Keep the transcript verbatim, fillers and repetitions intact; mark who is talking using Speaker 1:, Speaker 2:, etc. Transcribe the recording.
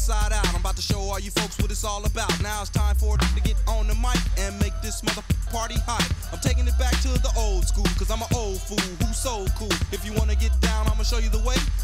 Speaker 1: inside out. I'm about to show all you folks what it's all about. Now it's time for to get on the mic and make this mother party hot. I'm taking it back to the old school, cause I'm an old fool who's so cool. If you wanna get down, I'ma show you the way.